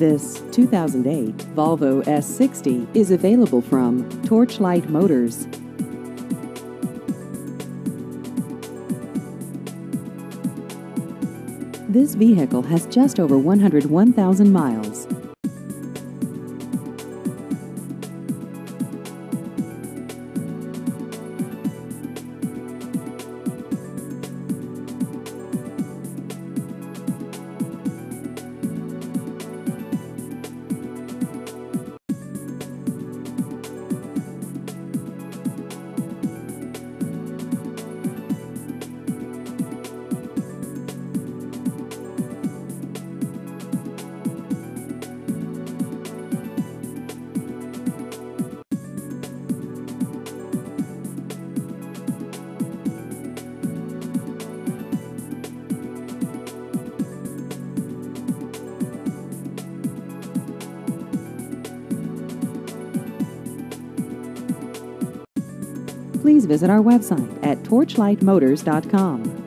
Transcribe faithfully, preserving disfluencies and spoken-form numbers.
This two thousand eight Volvo S sixty is available from Torchlight Motors. This vehicle has just over one hundred one thousand miles. Please visit our website at torchlight motors dot com.